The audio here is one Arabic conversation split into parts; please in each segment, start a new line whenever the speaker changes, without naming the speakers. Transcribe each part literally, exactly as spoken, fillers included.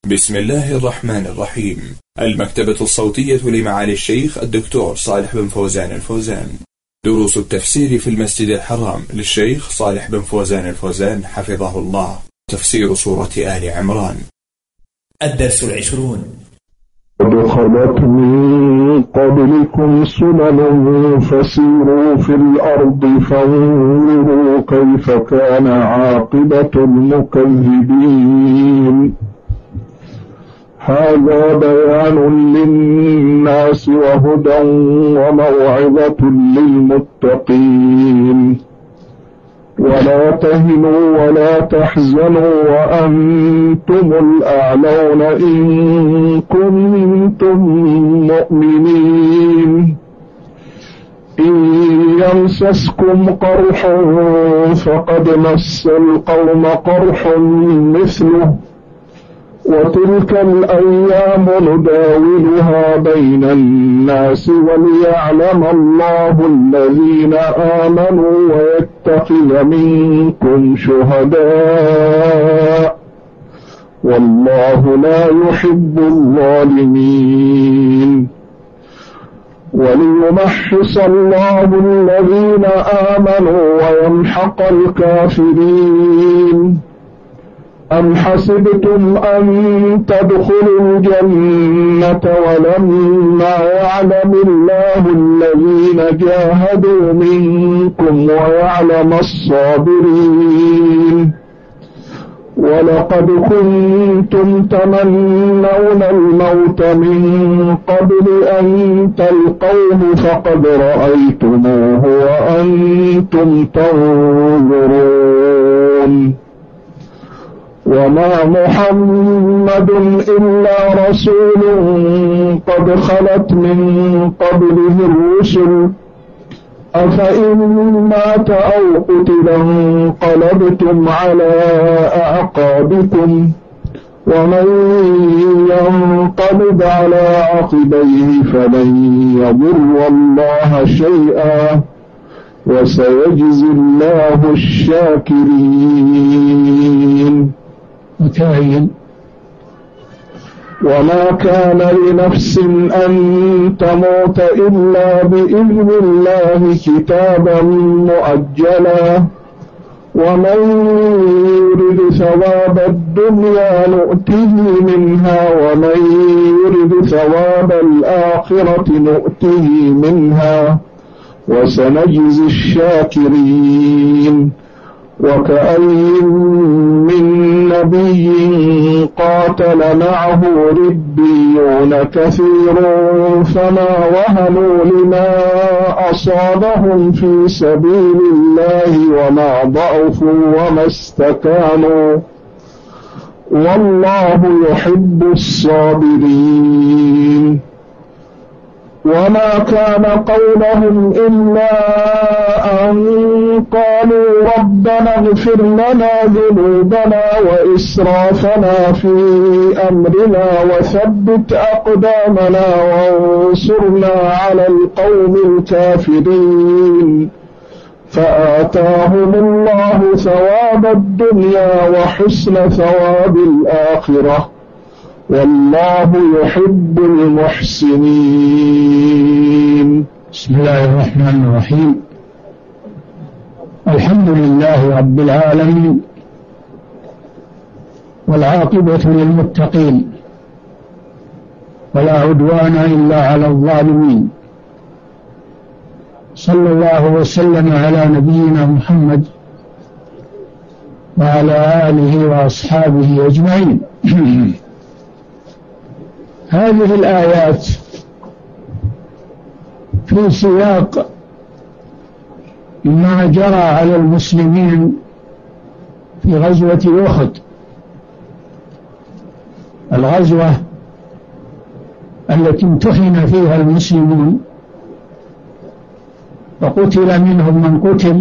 بسم الله الرحمن الرحيم. المكتبة الصوتية لمعالي الشيخ الدكتور صالح بن فوزان الفوزان. دروس التفسير في المسجد الحرام للشيخ صالح بن فوزان الفوزان حفظه الله. تفسير سورة آل عمران.
الدرس العشرون.
قد خلت من قبلكم سنن فسيروا في الأرض فانظروا كيف كان عاقبة المكذبين. هذا بيان للناس وهدى وموعظة للمتقين. ولا تهنوا ولا تحزنوا وأنتم الأعلون إن كنتم مؤمنين. إن يمسسكم قرح فقد مس القوم قرح مثله وتلك الأيام نداولها بين الناس وليعلم الله الذين آمنوا ويتخذ منكم شهداء والله لا يحب الظالمين. وليمحص الله الذين آمنوا ويمحق الكافرين. أم حسبتم أن تدخلوا الجنة ولما يعلم الله الذين جاهدوا منكم ويعلم الصابرين. ولقد كنتم تمنون الموت من قبل أن تلقوه فقد رأيتموه وأنتم تنظرون. وما محمد إلا رسول قد خلت من قبله الرسل أفإن مات أو قتل انقلبتم على أعقابكم ومن ينقلب على عقبيه فلن يضر الله شيئا وسيجزي الله الشاكرين.
متعين.
وما كان لنفس أن تموت إلا بإذن الله كتابا مؤجلا ومن يرد ثواب الدنيا نؤته منها ومن يرد ثواب الآخرة نؤته منها وسنجزي الشاكرين. وكأي من نبي قاتل معه ربيون كثير فما وهنوا لما أصابهم في سبيل الله وما ضعفوا وما استكانوا والله يحب الصابرين. وما كان قولهم إلا أن قالوا ربنا اغفر لنا ذنوبنا وإسرافنا في أمرنا وثبت أقدامنا وانصرنا على القوم الكافرين. فآتاهم الله ثواب الدنيا وحسن ثواب الآخرة والله يحب المحسنين.
بسم الله الرحمن الرحيم. الحمد لله رب العالمين والعاقبة للمتقين ولا عدوان إلا على الظالمين. صلى الله وسلم على نبينا محمد وعلى آله وأصحابه أجمعين. هذه الآيات في سياق ما جرى على المسلمين في غزوة أحد، الغزوة التي امتحن فيها المسلمون وقتل منهم من قتل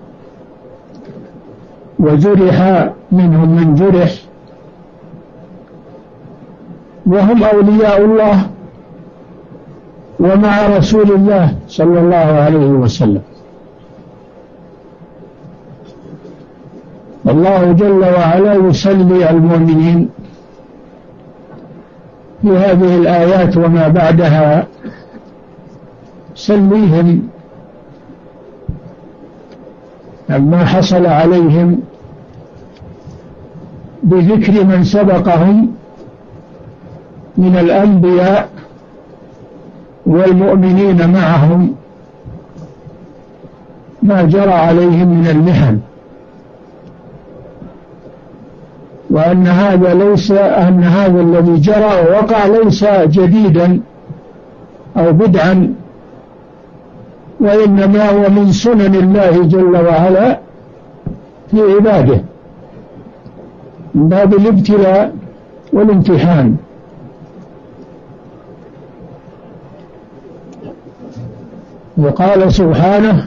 وجرح منهم من جرح وهم أولياء الله ومع رسول الله صلى الله عليه وسلم. الله جل وعلا يسلي المؤمنين في هذه الآيات وما بعدها سليهم عما حصل عليهم بذكر من سبقهم من الأنبياء والمؤمنين معهم ما جرى عليهم من المحن، وأن هذا ليس أن هذا الذي جرى ووقع ليس جديدا أو بدعا، وإنما هو من سنن الله جل وعلا في عباده من باب الابتلاء والامتحان. وقال سبحانه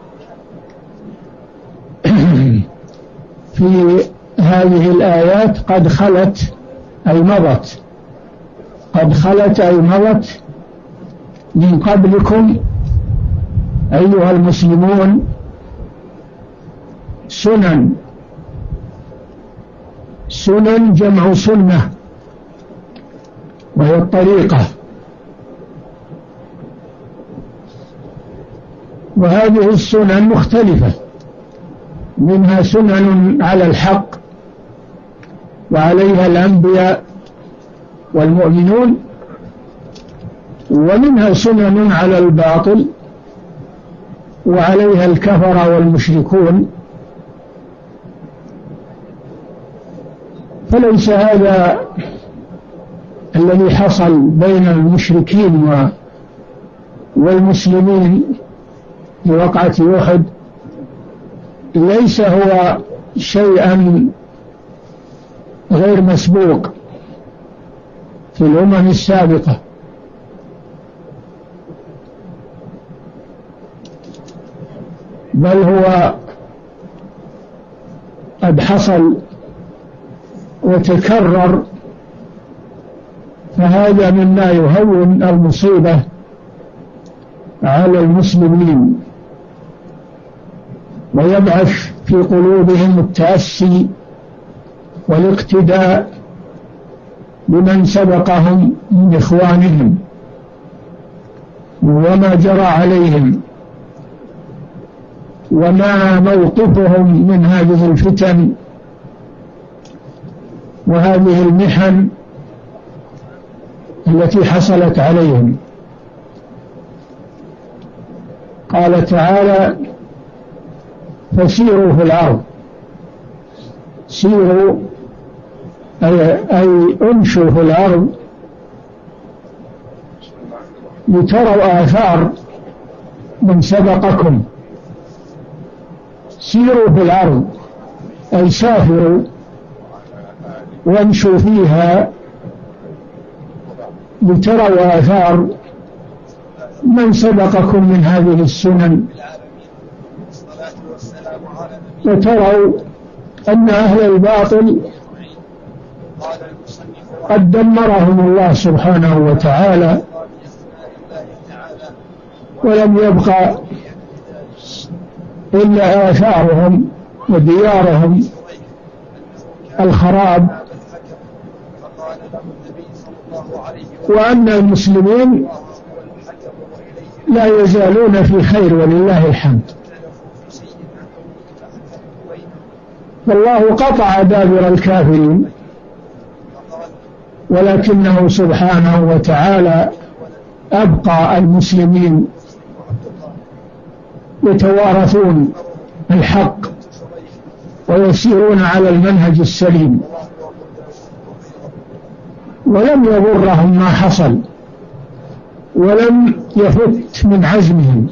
في هذه الآيات قد خلت أي مضت، قد خلت أي مضت من قبلكم أيها المسلمون سنن. سنن جمع سنة وهي الطريقة، وهذه السنن مختلفة، منها سنن على الحق وعليها الأنبياء والمؤمنون، ومنها سنن على الباطل وعليها الكفر والمشركون. فليس هذا الذي حصل بين المشركين والمسلمين في وقعة أحد ليس هو شيئا غير مسبوق في الأمم السابقة، بل هو قد حصل وتكرر، فهذا مما يهون المصيبة على المسلمين ويبعث في قلوبهم التأسي والاقتداء بمن سبقهم من إخوانهم وما جرى عليهم وما موقفهم من هذه الفتن وهذه المحن التي حصلت عليهم. قال تعالى فسيروا في الأرض، سيروا أي, أي امشوا في الأرض لتروا آثار من سبقكم. سيروا في الأرض أي سافروا وامشوا فيها لتروا آثار من سبقكم من هذه السنن، وتروا أن أهل الباطل قد دمرهم الله سبحانه وتعالى، ولم يبقى إلا آثارهم وديارهم الخراب، وأن المسلمين لا يزالون في خير ولله الحمد. فالله قطع دابر الكافرين، ولكنه سبحانه وتعالى أبقى المسلمين يتوارثون الحق ويسيرون على المنهج السليم، ولم يضرهم ما حصل ولم يفت من عزمهم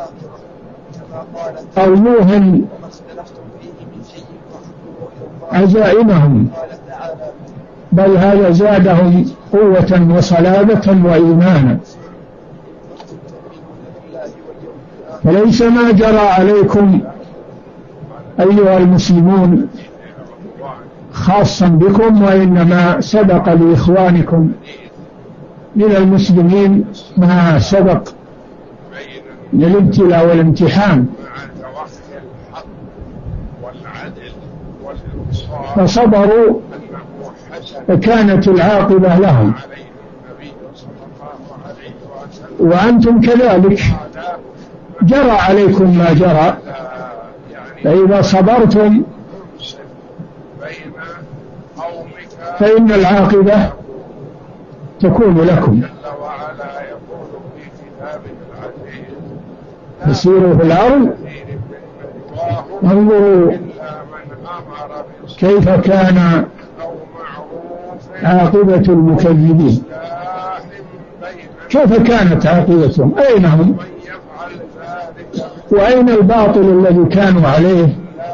أو يوهن عزائمهم، بل هذا زادهم قوة وصلابة وإيمانا. فليس ما جرى عليكم أيها المسلمون خاصا بكم، وإنما سبق لإخوانكم من المسلمين ما سبق من الابتلاء والامتحان، فصبروا فكانت العاقبة لهم. وأنتم كذلك جرى عليكم ما جرى، فإذا صبرتم فإن العاقبة تكون لكم. فسيروا في الأرض انظروا كيف كان عاقبة المكذبين، كيف كانت عاقبتهم، أين هم وأين الباطل الذي كانوا عليه؟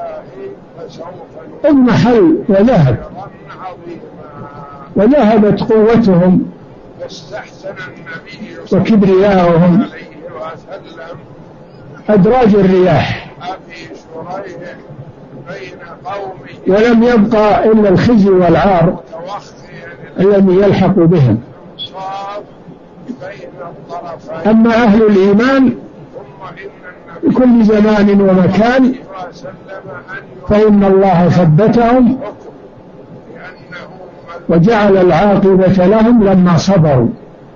اضمحل وذهب وذهبت قوتهم وكبرياءهم أدراج الرياح، ولم يبقى إلا الخزي والعار الذي يلحق بهم. أما أهل الإيمان في كل زمان ومكان فإن الله ثبتهم وجعل العاقبة لهم لما صبروا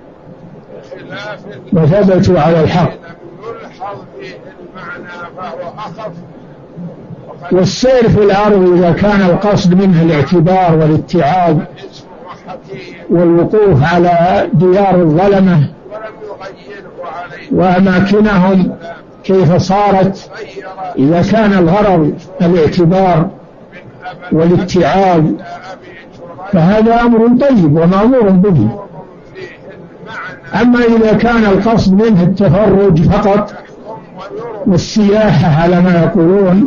وثبتوا على الحق. والسير في الأرض إذا كان القصد منه الاعتبار والاتعاظ والوقوف على ديار الظلمة وأماكنهم كيف صارت، إذا كان الغرض الاعتبار والاتعاظ فهذا أمر طيب ومأمور به. أما إذا كان القصد منه التفرج فقط والسياحة على ما يقولون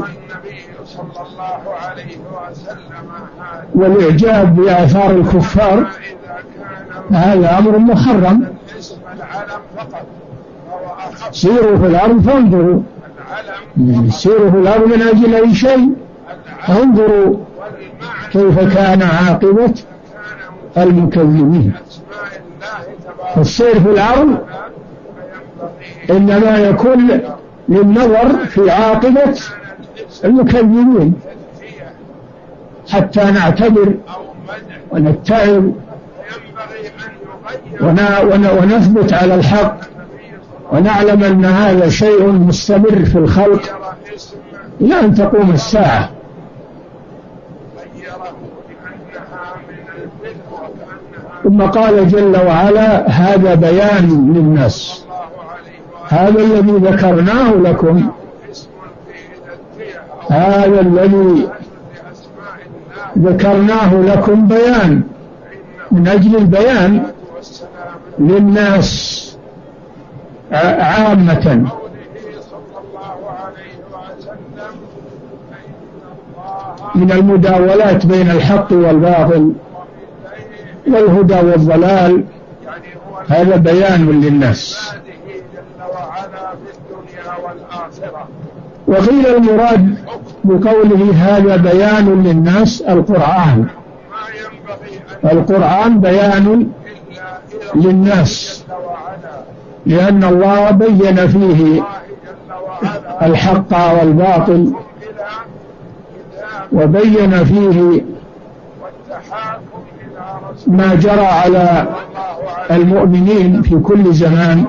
والإعجاب بآثار الكفار هذا أمر محرم. سيروا في الأرض فانظروا، سيروا في الأرض من أجل أي شيء، انظروا كيف كان عاقبة المكذبين. السير في الأرض إنما يكون للنظر في عاقبة المكذبين حتى نعتبر ونتعظ ونثبت على الحق ونعلم أن هذا شيء مستمر في الخلق إلى أن تقوم الساعة. ثم قال جل وعلا هذا بيان للناس، هذا الذي ذكرناه لكم، هذا الذي ذكرناه لكم بيان من أجل البيان للناس عامة. من المداولات بين الحق والباطل والهدى والضلال هذا بيان للناس. وقيل المراد بقوله هذا بيان للناس القرآن، القرآن بيان للناس لأن الله بين فيه الحق والباطل وبين فيه ما جرى على المؤمنين في كل زمان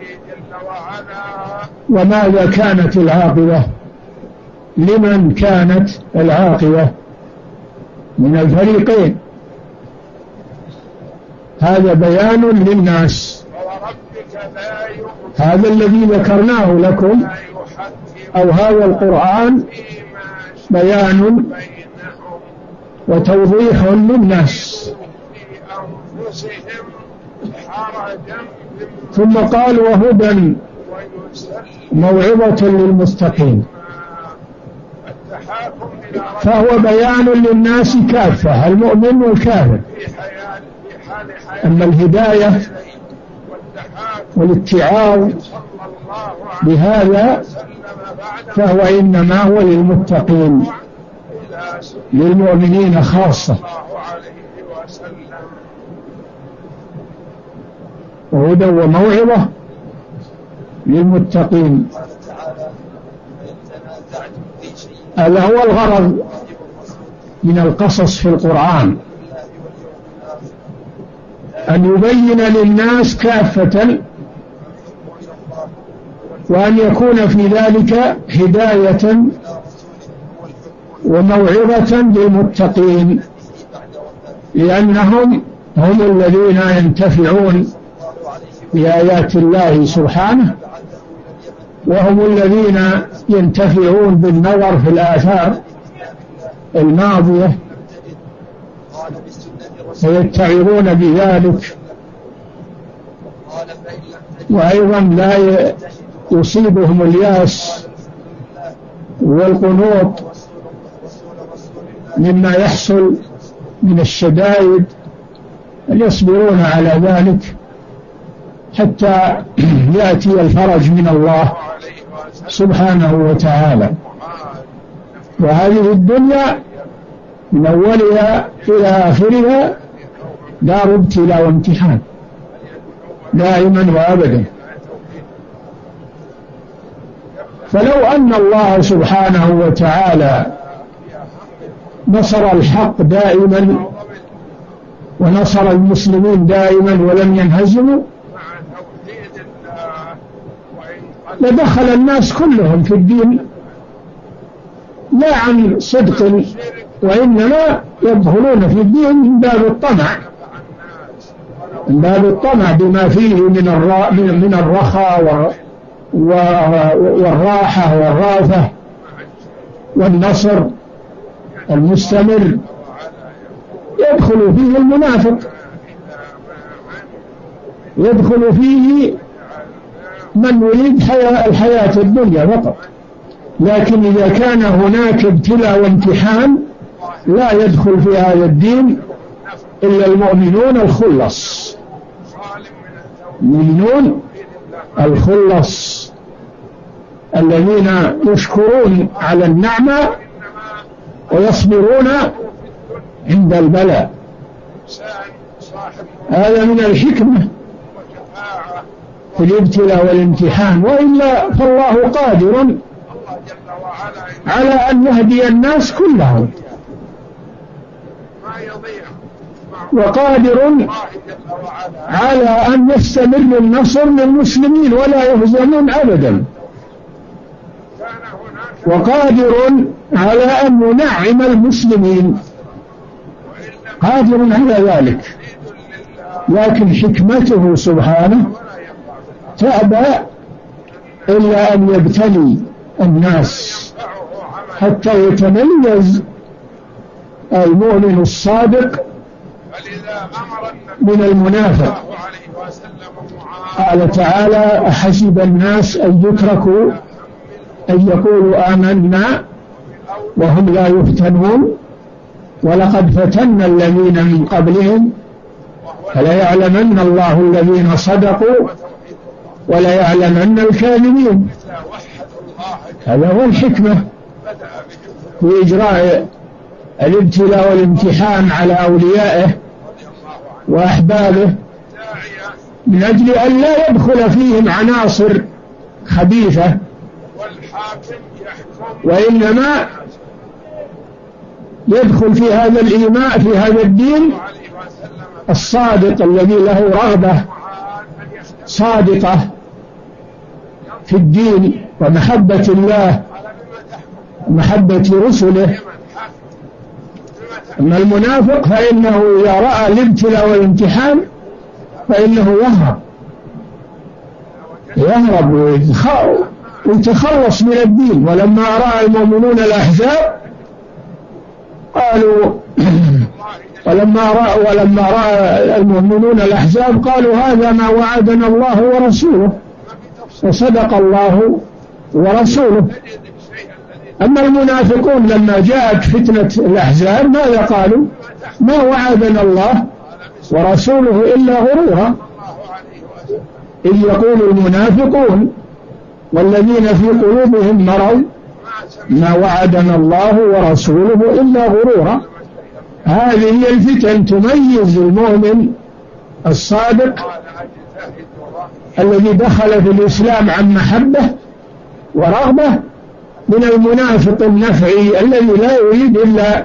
وماذا كانت العاقبة لمن كانت العاقبة من الفريقين. هذا بيان للناس، هذا الذي ذكرناه لكم أو هذا القرآن بيان وتوضيح للناس. ثم قال وهدى موعظة للمتقين، فهو بيان للناس كافة المؤمن والكافر. أما الهداية والاتعاظ بهذا فهو إنما هو للمتقين للمؤمنين خاصة. وهدى وموعظة للمتقين. هذا هو الغرض من القصص في القرآن، أن يبين للناس كافة وأن يكون في ذلك هداية وموعظة للمتقين، لأنهم هم الذين ينتفعون بآيات الله سبحانه، وهم الذين ينتفعون بالنظر في الآثار الماضية ويتعظون بذلك، وأيضا لا يصيبهم الياس والقنوط مما يحصل من الشدائد، يصبرون على ذلك حتى يأتي الفرج من الله سبحانه وتعالى. وهذه الدنيا من أولها إلى آخرها دار ابتلاء وامتحان دائما وأبدا. فلو أن الله سبحانه وتعالى نصر الحق دائما ونصر المسلمين دائما ولم ينهزموا لدخل الناس كلهم في الدين، لا عن صدق، وإنما يدخلون في الدين من باب الطمع، من باب الطمع بما فيه من من الرخاء والراحة والرافة والنصر المستمر. يدخل فيه المنافق، يدخل فيه من يريد حياة الحياة الدنيا فقط. لكن إذا كان هناك ابتلاء وامتحان لا يدخل في هذا الدين إلا المؤمنون الخلص، المؤمنون الخلص الذين يشكرون على النعمة ويصبرون عند البلاء. هذا من الحكمة في الابتلاء والامتحان، وإلا فالله قادر على أن يهدي الناس كلهم، وقادر على أن يستمر النصر للمسلمين ولا يهزمون أبدا، وقادر على أن ينعم المسلمين، قادر على ذلك. لكن حكمته سبحانه تأبى إلا أن يبتلي الناس حتى يتميز المؤمن الصادق من المنافق. قال تعالى: أحسب الناس أن يتركوا أن يقولوا آمنا وهم لا يفتنون ولقد فتنا الذين من قبلهم فليعلمن الله الذين صدقوا وليعلمن الكاذبين. هذا هو الحكمة في إجراء الابتلاء والامتحان على أوليائه وأحبابه، من أجل أن لا يدخل فيهم عناصر خبيثة، وإنما يدخل في هذا الإيمان، في هذا الدين الصادق الذي له رغبة صادقة في الدين ومحبة الله ومحبة رسله. أما المنافق فإنه إذا رأى الابتلاء والامتحان فإنه يهرب يهرب ويتخلص من الدين. ولما رأى المؤمنون الأحزاب قالوا ولما رأى ولما رأى المؤمنون الأحزاب قالوا: هذا ما وعدنا الله ورسوله وصدق الله ورسوله. أما المنافقون لما جاءت فتنة الأحزاب ماذا قالوا؟ ما وعدنا الله ورسوله إلا غرورا. إذ يقول المنافقون والذين في قلوبهم مرض ما وعدنا الله ورسوله إلا غرورا. هذه هي الفتن تميز المؤمن الصادق الذي دخل في الإسلام عن محبة ورغبة من المنافق النفعي الذي لا يريد إلا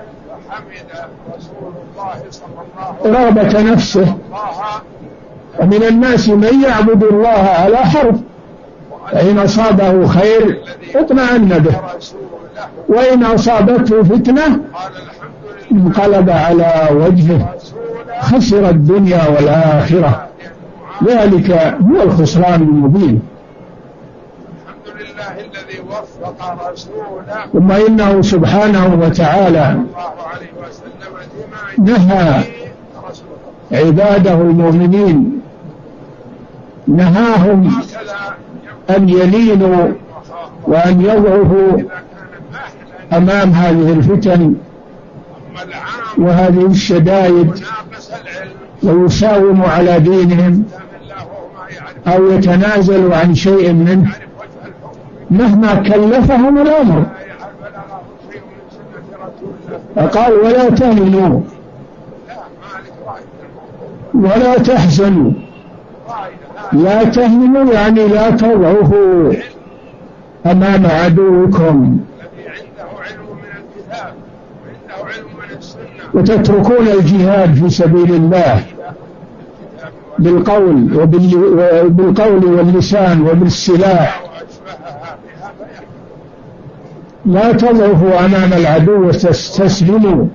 رغبة نفسه. ومن الناس من يعبد الله على حرف فإن أصابه خير اطمأن به، وإن أصابته فتنة انقلب على وجهه خسر الدنيا والآخرة، ذلك هو الخسران المبين. ثم إنه سبحانه وتعالى نهى عباده المؤمنين، نهاهم أن يلينوا وأن يضعفوا أمام هذه الفتن وهذه الشدائد ويساوموا على دينهم أو يتنازلوا عن شيء منه مهما كلفهم الأمر. فقال ولا تهنوا ولا تحزنوا. لا تهنوا يعني لا تضعفوا أمام عدوكم وتتركون الجهاد في سبيل الله بالقول وبالقول واللسان وبالسلاح. لا تضعفوا أمام العدو وتستسلموا،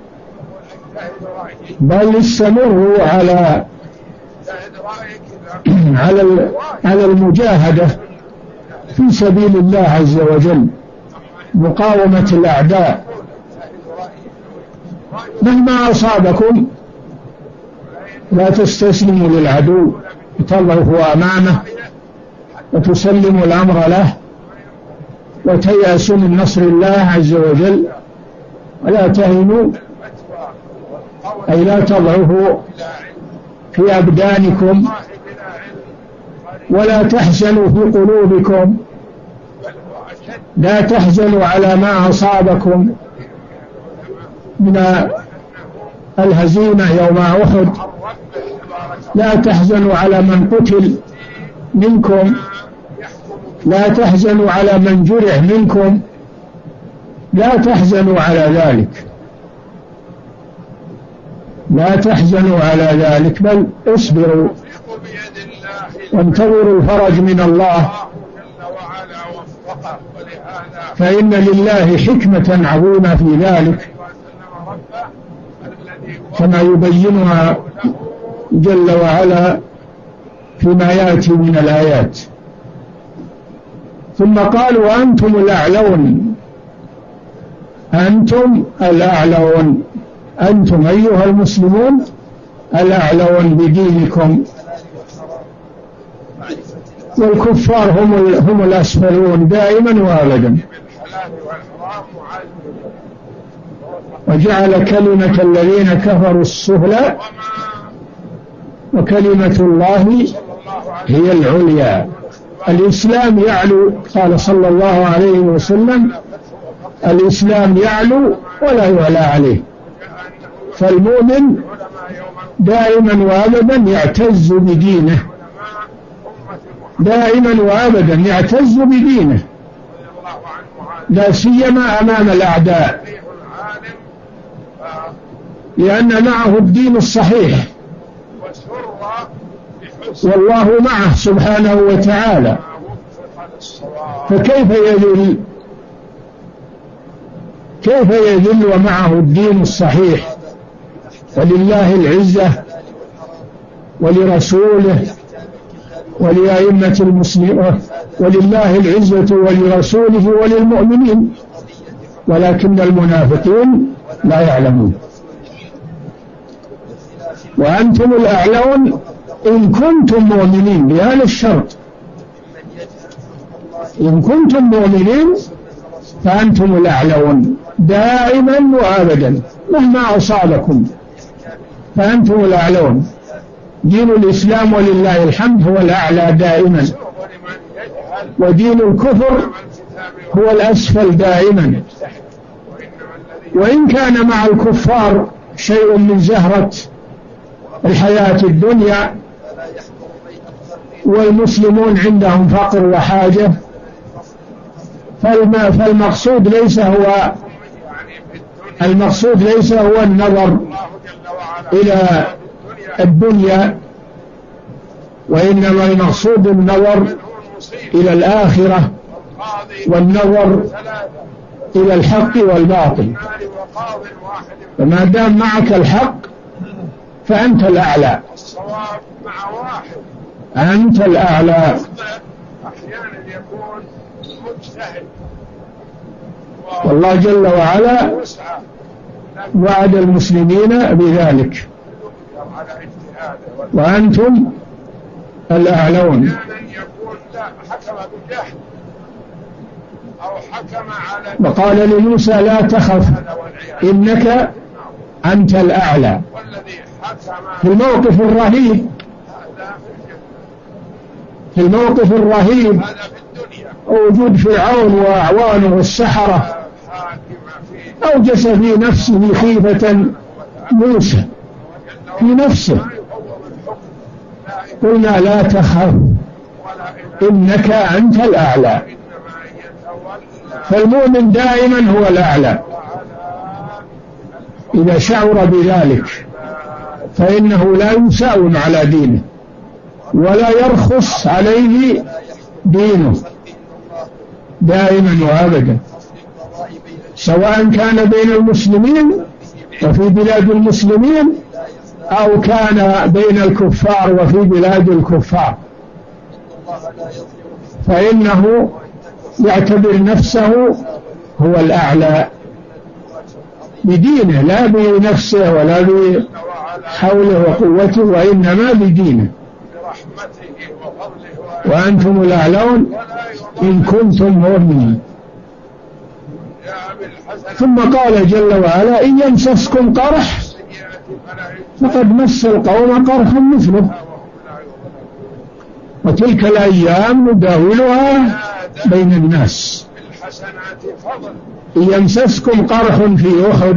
بل استمروا على على على المجاهدة في سبيل الله عز وجل، مقاومة الأعداء مهما أصابكم. لا تستسلموا للعدو، تضعفوا أمامه وتسلموا الأمر له وتيأسوا من نصر الله عز وجل. ولا تهنوا أي لا تضعفوا في أبدانكم، ولا تحزنوا في قلوبكم، لا تحزنوا على ما أصابكم من الهزيمة يوم أحد، لا تحزنوا على من قتل منكم، لا تحزنوا على من جرح منكم، لا تحزنوا على ذلك، لا تحزنوا على ذلك، بل اصبروا وانتظروا الفرج من الله، فإن لله حكمة عظيمة في ذلك كما يبينها جل وعلا فيما يأتي من الآيات. ثم قال وأنتم الأعلون، أنتم الأعلون، أنتم أيها المسلمون الأعلون بدينكم، والكفار هم هم الأسفلون دائما وأبدا. وجعل كلمة الذين كفروا السفلى وكلمة الله هي العليا. الإسلام يعلو، قال صلى الله عليه وسلم الإسلام يعلو ولا يعلى عليه. فالمؤمن دائما وابدا يعتز بدينه، دائما وابدا يعتز بدينه، لا سيما أمام الأعداء، لأن معه الدين الصحيح والله معه سبحانه وتعالى. فكيف يذل كيف يذل ومعه الدين الصحيح؟ ولله العزة ولرسوله ولأئمة المسلمين، ولله العزة ولرسوله وللمؤمنين، ولكن المنافقين لا يعلمون. وأنتم الأعلون إن كنتم مؤمنين، بهذا الشرط، إن كنتم مؤمنين فأنتم الأعلون دائما وأبدا مهما أصابكم، فأنتم الأعلون. دين الإسلام ولله الحمد هو الأعلى دائما، ودين الكفر هو الأسفل دائما. وإن كان مع الكفار شيء من زهرة الحياة الدنيا والمسلمون عندهم فقر وحاجة، فالمقصود ليس هو المقصود ليس هو النظر إلى الدنيا، وإنما المقصود النظر إلى الآخرة والنظر إلى الحق والباطل. فما دام معك الحق فأنت الأعلى، أنت الأعلى.
أحيانا يكون مجتهد
والله جل وعلا وعد المسلمين بذلك، وأنتم الأعلون.
يكون لا حكم بالجهل أو حكم على،
وقال لموسى لا تخف إنك أنت الأعلى. في الموقف الرهيب في الموقف الرهيب وجود فرعون وأعوانه والسحرة أوجس في نفسه خيفة موسى في نفسه. قلنا لا تخف إنك أنت الأعلى. فالمؤمن دائما هو الأعلى إذا شعر بذلك، فإنه لا يساوم على دينه ولا يرخص عليه دينه دائما وأبدا، سواء كان بين المسلمين وفي بلاد المسلمين أو كان بين الكفار وفي بلاد الكفار، فإنه يعتبر نفسه هو الأعلى بدينه، لا بنفسه ولا بحوله وقوته، وإنما بدينه. وأنتم الأعلون إن كنتم مؤمنين. ثم قال جل وعلا إن يمسسكم قرح فقد مس القوم قرح مثله وتلك الأيام نداولها بين الناس. إن يمسسكم قرح في أحد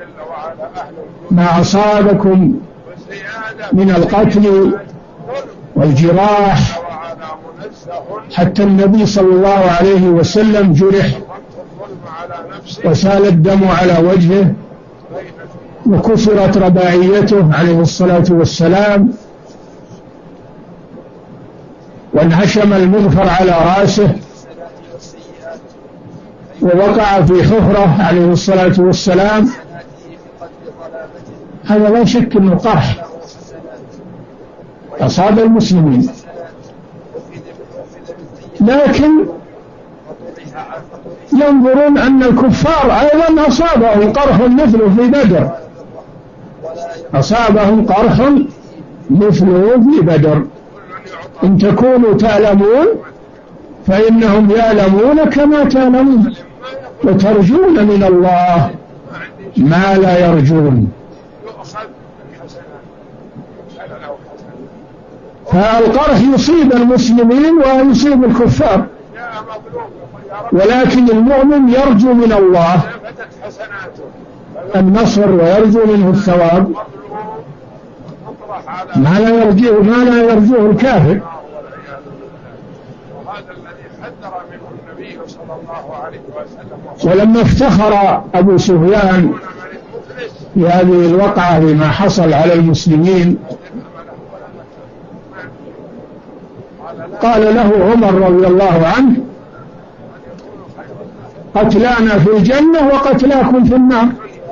ما أصابكم من القتل والجراح، حتى النبي صلى الله عليه وسلم جرح وسال الدم على وجهه وكسرت رباعيته عليه الصلاة والسلام وانهشم المغفر على رأسه ووقع في حفرة عليه الصلاة والسلام. هذا لا شك أنه قرح أصاب المسلمين، لكن ينظرون أن الكفار أيضا أصابهم قرح مثله في بدر، أصابهم قرح مثله في بدر. إن تكونوا تعلمون فإنهم يعلمون كما تعلمون وترجون من الله ما لا يرجون. فالقرح يصيب المسلمين ويصيب الكفار، ولكن المؤمن يرجو من الله النصر ويرجو منه الثواب ما لا يرجوه ما لا يرجوه الكافر. ولما افتخر أبو سفيان في هذه الوقعة بما حصل على المسلمين قال له عمر رضي الله عنه قتلانا في الجنة وقتلاكم في النار.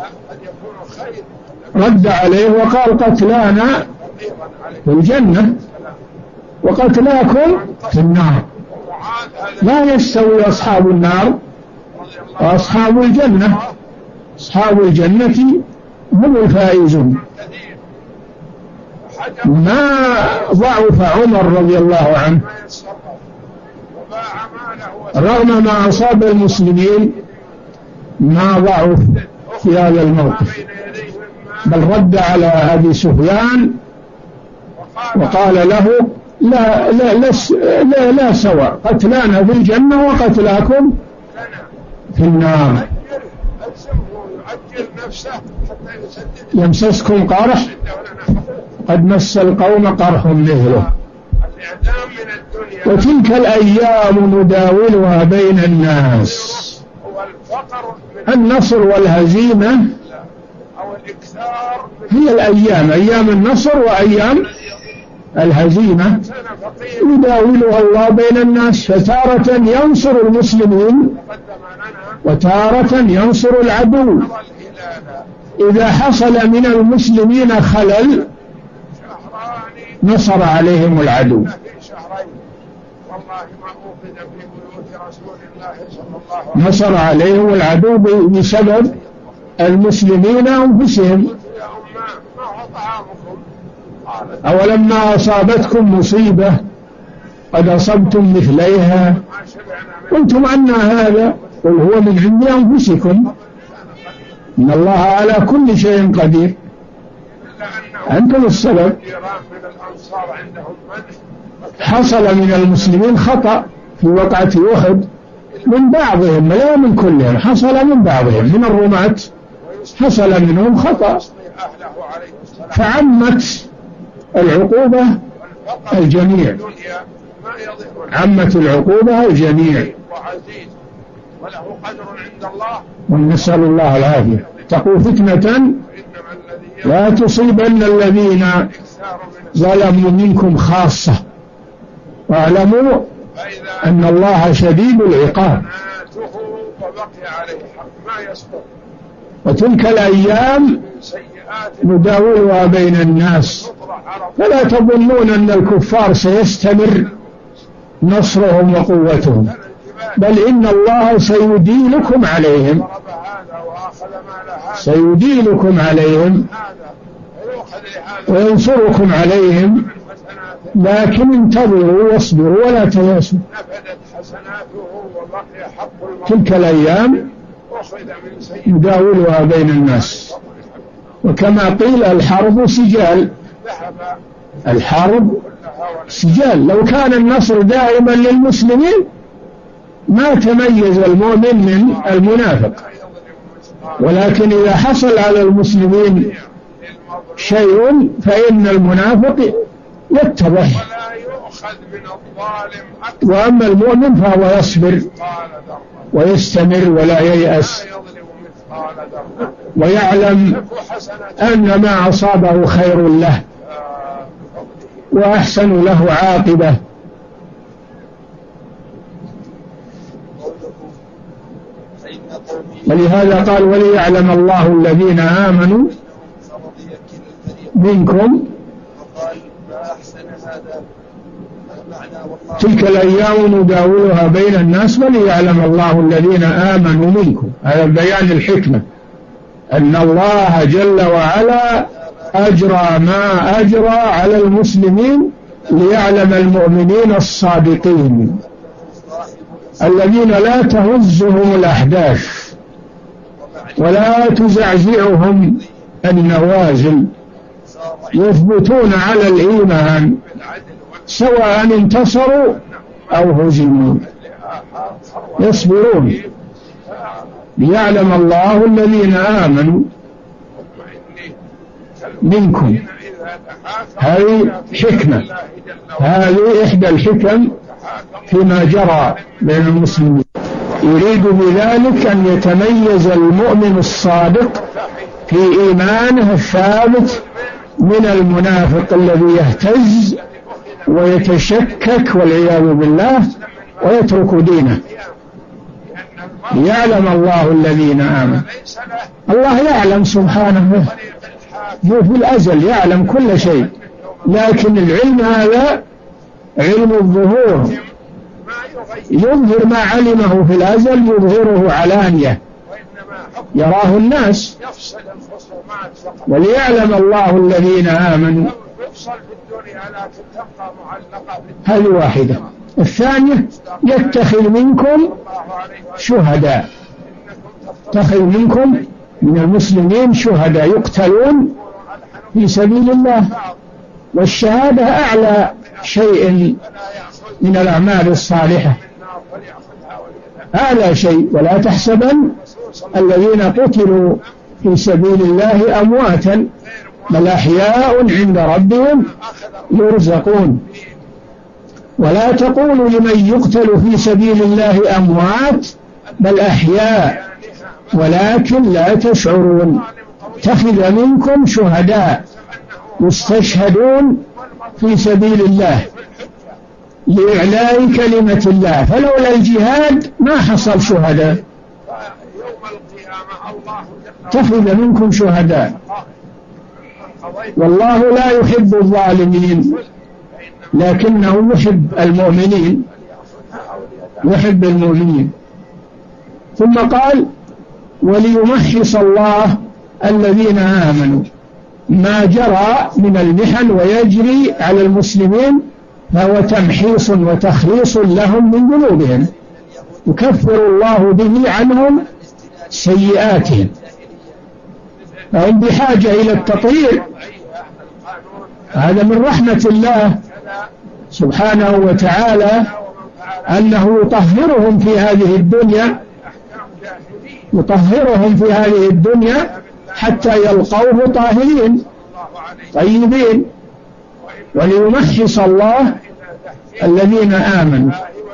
رد عليه وقال قتلانا في الجنة وقتلاكم في النار، لا يستوي أصحاب النار وأصحاب الجنة، أصحاب الجنة هم الفائزون. ما ضعف عمر رضي الله عنه رغم ما أصاب المسلمين، ما ضعف في هذا الموقف، بل رد على أبي سفيان وقال له لا لا لا, لا, لا سواء، قتلانا في الجنة وقتلاكم في النار. يمسسكم قرح قد مس القوم قرح مثله وتلك الأيام نداولها بين الناس. النصر والهزيمة هي الأيام، أيام النصر وأيام الهزيمة يداولها الله بين الناس، فتارة ينصر المسلمين وتارة ينصر العدو. إذا حصل من المسلمين خلل نصر عليهم العدو. نصر عليهم العدو بسبب المسلمين أنفسهم. أولما أصابتكم مصيبة قد أصبتم مثليها قلتم أن هذا، قل هو من عند أنفسكم إن الله على كل شيء قدير. أنتم السبب. حصل من المسلمين خطأ في وقعة أحد من بعضهم، لا من كلهم، حصل من بعضهم من الرماة، حصل منهم خطأ فعمت العقوبة الجميع، عمت العقوبة الجميع. ونسأل الله العافية. تقول فتنة لا تصيبن الذين ظلموا منكم خاصة واعلموا أن الله شديد العقاب. وتلك الأيام نداولها بين الناس، فلا تظنون أن الكفار سيستمر نصرهم وقوتهم، بل إن الله سيديلكم عليهم، سيديلكم عليهم وينصركم عليهم، لكن انتظروا واصبروا ولا تيأسوا. تلك الأيام نداولها بين الناس. وكما قيل الحرب سجال، الحرب سجال. لو كان النصر دائما للمسلمين ما تميز المؤمن من المنافق، ولكن إذا حصل على المسلمين شيء فإن المنافق يتضح، وأما المؤمن فهو يصبر ويستمر ولا ييأس، ويعلم أن ما أصابه خير له وأحسن له عاقبة. ولهذا قال وليعلم الله الذين آمنوا منكم. تلك الأيام نداولها بين الناس وليعلم الله الذين آمنوا منكم. هذا بيان الحكمة، أن الله جل وعلا أجرى ما أجرى على المسلمين ليعلم المؤمنين الصادقين الذين لا تهزهم الأحداث ولا تزعزعهم النوازل، يثبتون على الإيمان سواء انتصروا أو هزموا، يصبرون. ليعلم الله الذين آمنوا منكم. هذه حكمة، هذه إحدى الحكم فيما جرى بين المسلمين. يريد بذلك أن يتميز المؤمن الصادق في إيمانه الثابت من المنافق الذي يهتز ويتشكك والعياذ بالله ويترك دينه. يعلم الله الذين آمنوا. الله يعلم سبحانه، هو في الأزل يعلم كل شيء، لكن العلم هذا علم الظهور، يظهر ما علمه في الأزل يظهره علانية يراه الناس. وليعلم الله الذين آمنوا. هذه واحدة. الثانية يتخذ منكم شهداء، يتخذ منكم من المسلمين شهداء يقتلون في سبيل الله. والشهادة أعلى شيء من الأعمال الصالحة، أعلى شيء. ولا تحسبن الذين قتلوا في سبيل الله أمواتا بل أحياء عند ربهم يرزقون. ولا تقولوا لمن يقتل في سبيل الله أموات بل أحياء ولكن لا تشعرون. اتخذ منكم شهداء يستشهدون في سبيل الله لإعلاء كلمة الله، فلولا الجهاد ما حصل شهداء.
يوم القيامة الله
اتخذ منكم شهداء والله لا يحب الظالمين لكنه يحب المؤمنين، يحب المؤمنين. ثم قال وليمحص الله الذين آمنوا، ما جرى من المحن ويجري على المسلمين فهو تمحيص وتخليص لهم من ذنوبهم، يكفر الله به عنهم سيئاتهم، فهم بحاجة إلى التطهير. هذا من رحمة الله سبحانه وتعالى أنه يطهرهم في هذه الدنيا، يطهرهم في هذه الدنيا حتى يلقوه طاهرين طيبين. وليمحص الله الذين آمنوا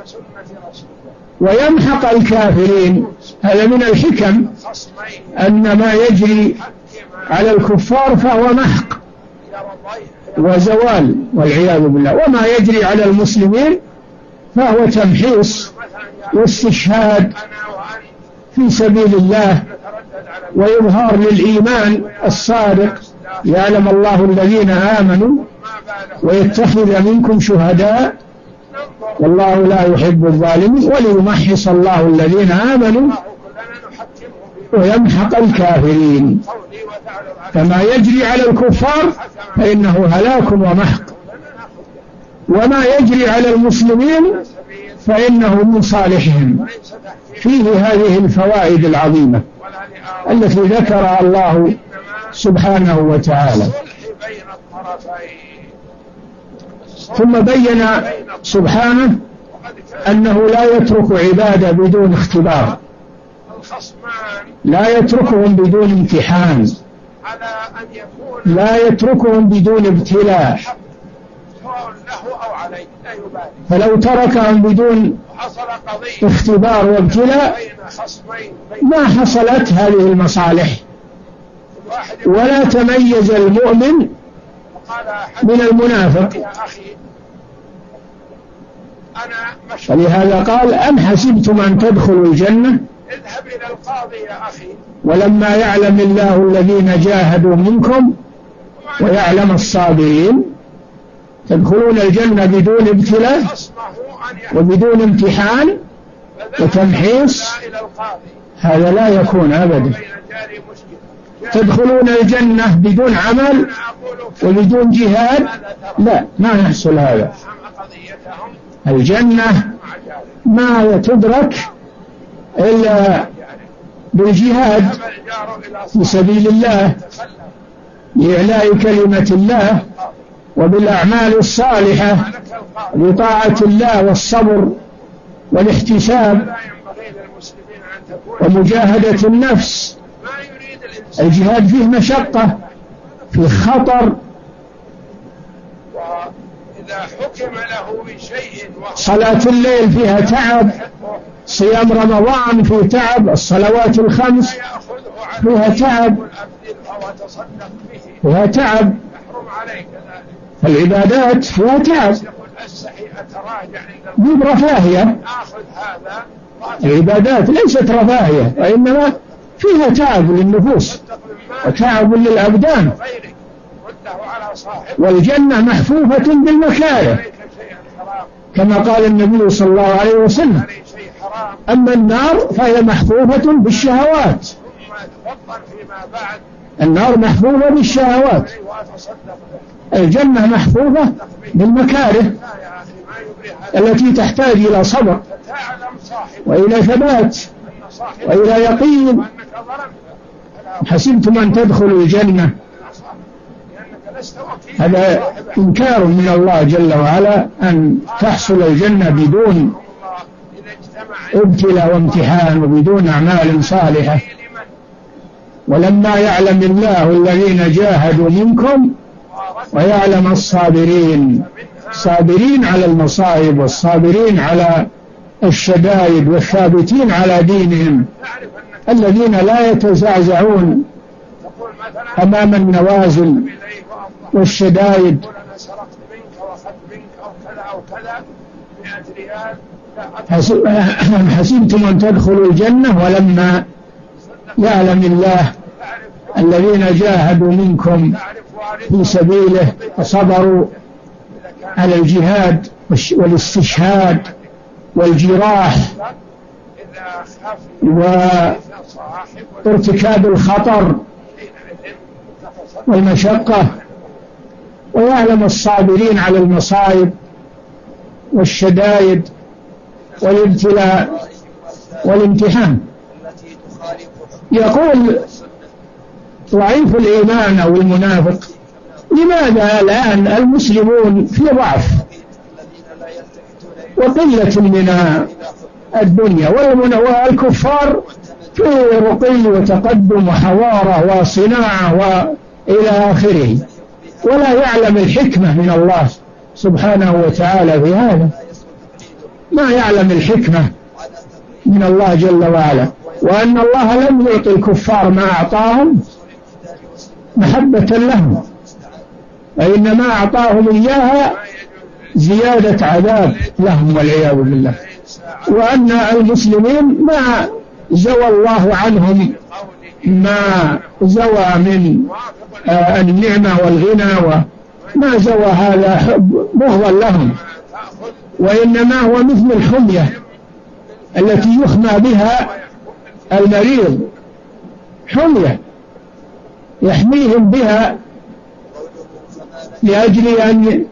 ويمحق الكافرين. هذا من الحكم أن ما يجري على الكفار فهو محق وزوال والعياذ بالله، وما يجري على المسلمين فهو تمحيص واستشهاد في سبيل الله وإظهار للإيمان الصادق. يعلم الله الذين آمنوا ويتخذ منكم شهداء والله لا يحب الظالمين وليمحص الله الذين آمنوا ويمحق الكافرين. فما يجري على الكفار فإنه هلاك ومحق، وما يجري على المسلمين فإنه من صالحهم. فيه هذه الفوائد العظيمة التي ذكرها الله سبحانه وتعالى. ثم بين سبحانه أنه لا يترك عبادة بدون اختبار، لا يتركهم بدون امتحان، لا يتركهم بدون ابتلاء. فلو تركهم بدون اختبار وابتلاء ما حصلت هذه المصالح، ولا تميز المؤمن من المنافق. فلهذا قال أم حسبتم أن تدخلوا الجنة
اذهب إلى القاضي يا أخي
ولما يعلم الله الذين جاهدوا منكم ويعلم الصابرين. تدخلون الجنة بدون ابتلاء وبدون امتحان وتمحيص، هذا لا يكون أبدا. تدخلون الجنة بدون عمل وبدون جهاد، لا، ما يحصل هذا. الجنة ما تدرك إلا بالجهاد في سبيل الله لإعلاء كلمة الله وبالأعمال الصالحة لطاعة الله والصبر والاحتساب ومجاهدة النفس. الجهاد فيه مشقة، فيه خطر.
وإذا حكم له بشيء
صلاة الليل فيها تعب، صيام رمضان فيه تعب، الصلوات الخمس فيها تعب، فيها تعب. العبادات فيها تعب، مو برفاهية. العبادات ليست رفاهية وإنما فيها تعب للنفوس وتعب للأبدان. والجنة محفوفة بالمكاره كما قال النبي صلى الله عليه وسلم. أما النار فهي محفوفة بالشهوات، النار محفوفة بالشهوات، الجنة محفوفة بالمكاره التي تحتاج إلى صبر وإلى ثبات وإلى يقين. حسبتم أن تدخلوا الجنة، هذا إنكار من الله جل وعلا أن تحصل الجنة بدون ابتلاء وامتحان وبدون أعمال صالحة. ولما يعلم الله الذين جاهدوا منكم ويعلم الصابرين، صابرين على المصائب والصابرين على الشدائد والثابتين على دينهم، الذين لا يتزعزعون أمام النوازل والشدائد
أو كذا أو كذا مئة ريال.
حسبتم أن تدخلوا الجنة ولما يعلم الله الذين جاهدوا منكم في سبيله وصبروا على الجهاد والاستشهاد والجراح وارتكاب الخطر والمشقة، ويعلم الصابرين على المصائب والشدائد والابتلاء والامتحان. يقول ضعيف الإيمان أو المنافق: لماذا الآن المسلمون في ضعف وقلة من الدنيا والكفار في رقي وتقدم وحضارة وصناعة وإلى آخره، ولا يعلم الحكمة من الله سبحانه وتعالى في هذا؟ ما يعلم الحكمة من الله جل وعلا، وأن الله لم يعطي الكفار ما أعطاهم محبة لهم، وإنما أعطاهم إياها زيادة عذاب لهم والعياذ بالله. وأن المسلمين ما زوى الله عنهم ما زوى من النعمة والغنى، وما زوى هذا حب بغضا لهم، وإنما هو مثل الحمية التي يحمى بها المريض، حمية يحميهم بها لأجل أن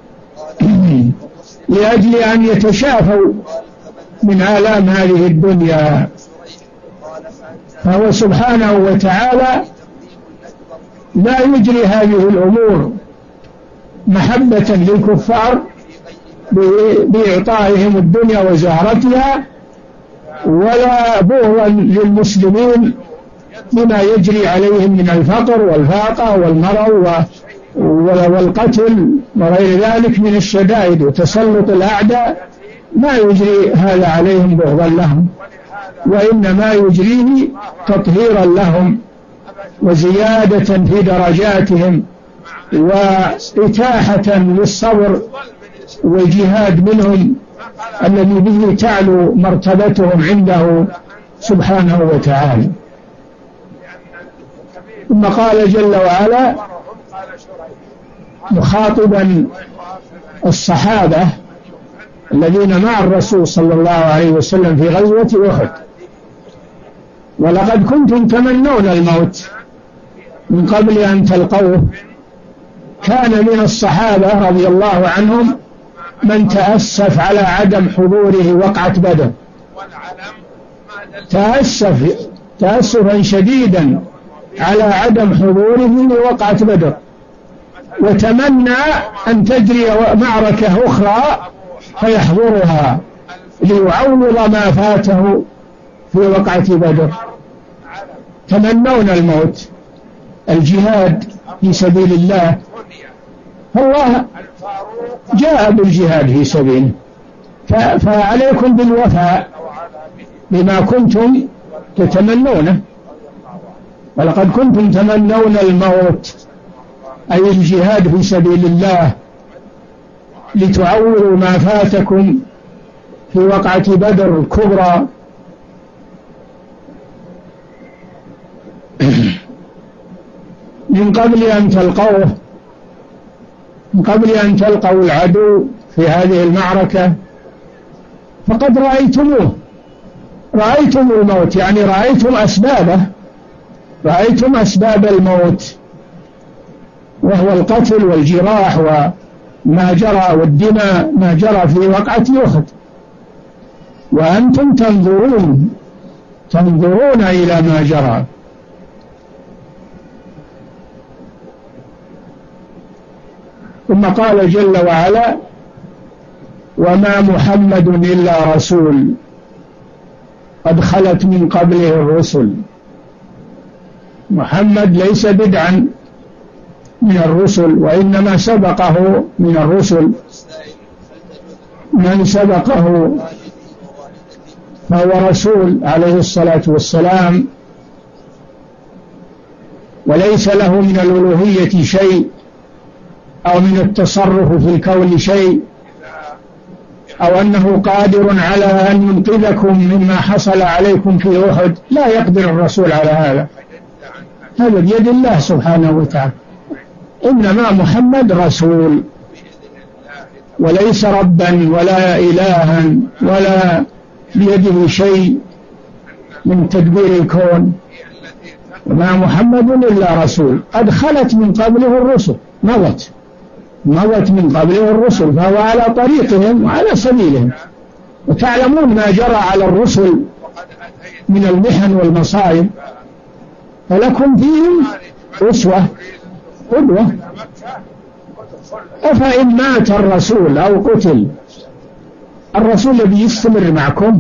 لأجل أن يتشافوا من آلام هذه الدنيا. فهو سبحانه وتعالى لا يجري هذه الأمور محبة للكفار بإعطائهم الدنيا وزهرتها، ولا بغضا للمسلمين بما يجري عليهم من الفقر والفاقة والمرض والقتل وغير ذلك من الشدائد وتسلط الأعداء. ما يجري هذا عليهم بغضا لهم، وإنما يجريه تطهيرا لهم وزيادة في درجاتهم وإتاحة للصبر والجهاد منهم الذي به تعلو مرتبتهم عنده سبحانه وتعالى. ثم قال جل وعلا مخاطبا الصحابة الذين مع الرسول صلى الله عليه وسلم في غزوة أحد: ولقد كنتم تمنون الموت من قبل أن تلقوه. كان من الصحابة رضي الله عنهم من تأسف على عدم حضوره وقعة بدر، تأسف تأسفا شديدا على عدم حضوره لوقعة بدر، وتمنى أن تجري معركة أخرى فيحضرها ليعوض ما فاته في وقعة بدر. تمنون الموت، الجهاد في سبيل الله، فالله جاء بالجهاد في سبيله، فعليكم بالوفاء بما كنتم تتمنونه. ولقد كنتم تمنون الموت أي الجهاد في سبيل الله لتعوضوا ما فاتكم في وقعة بدر الكبرى. من قبل أن تلقوه، من قبل أن تلقوا العدو في هذه المعركة، فقد رأيتموه، رأيتم الموت، يعني رأيتم أسبابه، رأيتم أسباب الموت، وهو القتل والجراح وما جرى والدماء ما جرى في وقعة أحد، وأنتم تنظرون تنظرون إلى ما جرى. ثم قال جل وعلا: وما محمد إلا رسول قد خلت من قبله الرسل. محمد ليس بدعا من الرسل، وإنما سبقه من الرسل من سبقه، فهو رسول عليه الصلاة والسلام، وليس له من الألوهية شيء أو من التصرف في الكون شيء، أو أنه قادر على أن ينقذكم مما حصل عليكم في أحد، لا يقدر الرسول على هذا، هذا بيد الله سبحانه وتعالى. إنما محمد رسول وليس ربا ولا إلها ولا بيده شيء من تدبير الكون، وما محمد إلا رسول قد خلت من قبله الرسل، مضت مضت من قبله الرسل، فهو على طريقهم وعلى سبيلهم. وتعلمون ما جرى على الرسل من المحن والمصائب، فلكم فيهم أسوة قدوة. أفإن مات الرسول أو قتل، الرسول الذي يستمر معكم،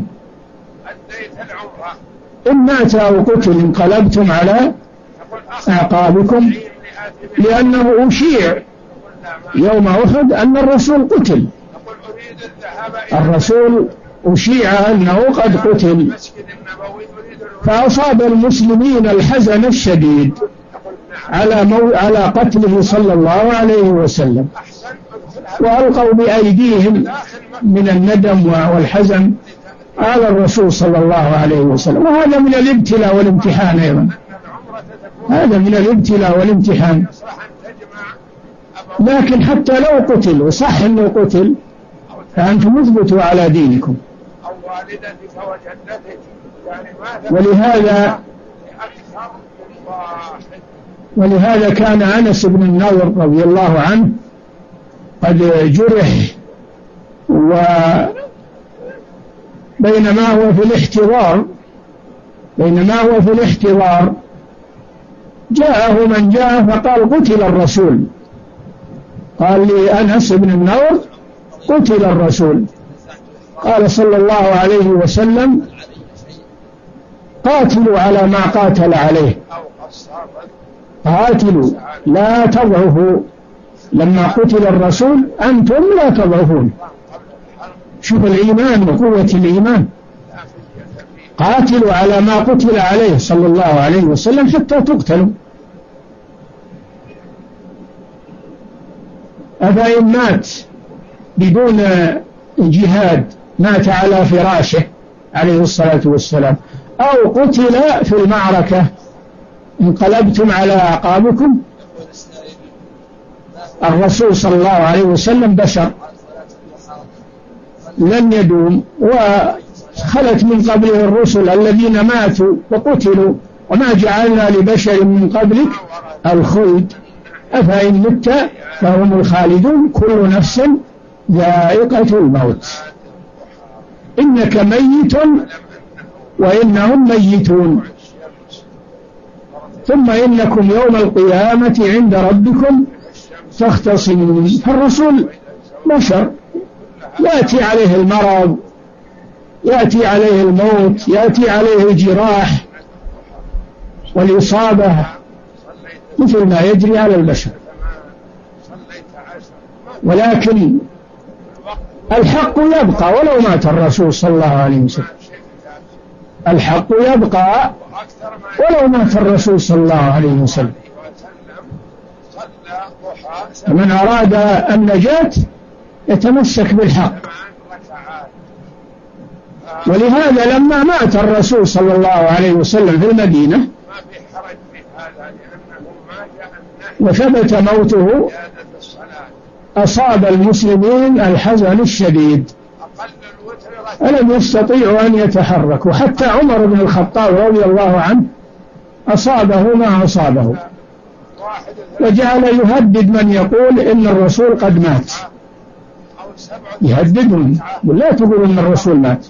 إن مات أو قتل انقلبتم على أعقابكم، لأنه أشيع يوم أحد أن الرسول قتل، الرسول أشيع أنه قد قتل، فأصاب المسلمين الحزن الشديد على مو... على قتله صلى الله عليه وسلم، وألقوا بأيديهم من الندم والحزن على الرسول صلى الله عليه وسلم. وهذا من الابتلاء والامتحان أيضا، هذا من الابتلاء والامتحان. لكن حتى لو قتل وصح أنه قتل، فأنتم اثبتوا على دينكم. ولهذا ولهذا كان أنس بن النضر رضي الله عنه قد جرح، وبينما هو في الاحتضار بينما هو في الاحتضار جاءه من جاء فقال قتل الرسول، قال لي أنس بن النضر قتل الرسول. قال صلى الله عليه وسلم قاتلوا على ما قاتل عليه، قاتلوا لا تضعفوا، لما قتل الرسول أنتم لا تضعفون. شوف الإيمان وقوة الإيمان، قاتلوا على ما قتل عليه صلى الله عليه وسلم حتى تقتلوا. أفإن مات بدون جهاد، مات على فراشه عليه الصلاة والسلام، أو قتل في المعركة انقلبتم على أعقابكم. الرسول صلى الله عليه وسلم بشر لن يدوم، وخلت من قبله الرسل الذين ماتوا وقتلوا، وما جعلنا لبشر من قبلك الخلد أفإن مت فهم الخالدون كل نفس ذائقة الموت إنك ميت وإنهم ميتون ثم إنكم يوم القيامة عند ربكم تختصمون. فالرسول بشر يأتي عليه المرض، يأتي عليه الموت، يأتي عليه الجراح والإصابة مثل ما يجري على البشر، ولكن الحق يبقى ولو مات الرسول صلى الله عليه وسلم، الحق يبقى ولو مات الرسول صلى الله عليه وسلم. من أراد النجاة يتمسك بالحق. ولهذا لما مات الرسول صلى الله عليه وسلم في المدينة وثبت موته أصاب المسلمين الحزن الشديد، ألم يستطيعوا أن يتحركوا، حتى عمر بن الخطاب رضي الله عنه أصابه ما أصابه، وجعل يهدد من يقول إن الرسول قد مات، يهددهم لا تقول إن الرسول مات.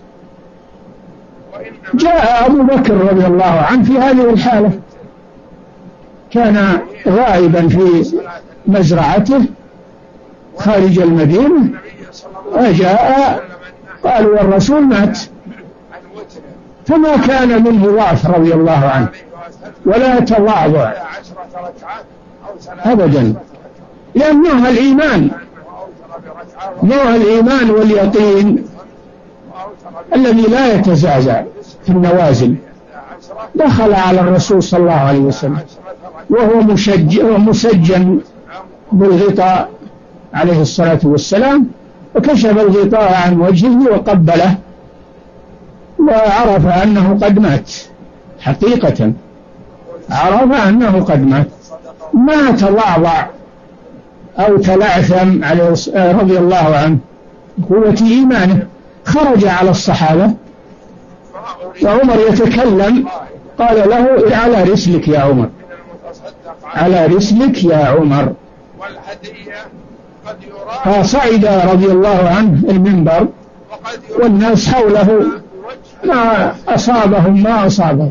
جاء أبو بكر رضي الله عنه في هذه الحالة، كان غائبا في مزرعته خارج المدينة، وجاء قالوا الرسول مات، فما كان منه ضعف رضي الله عنه ولا تواضع أبدا، لأن نوع الإيمان نوع الإيمان واليقين الذي لا يتزعزع في النوازل دخل على الرسول صلى الله عليه وسلم وهو مسجن بالغطاء عليه الصلاة والسلام، وكشف الغطاء عن وجهه وقبله وعرف أنه قد مات حقيقة، عرف أنه قد مات، ما تضعضع أو تلعثم عليه رضي الله عنه قوة إيمانه. خرج على الصحابة وعمر يتكلم، قال له على رسلك يا عمر، على رسلك يا عمر. فصعد رضي الله عنه المنبر والناس حوله ما أصابهم ما أصابهم،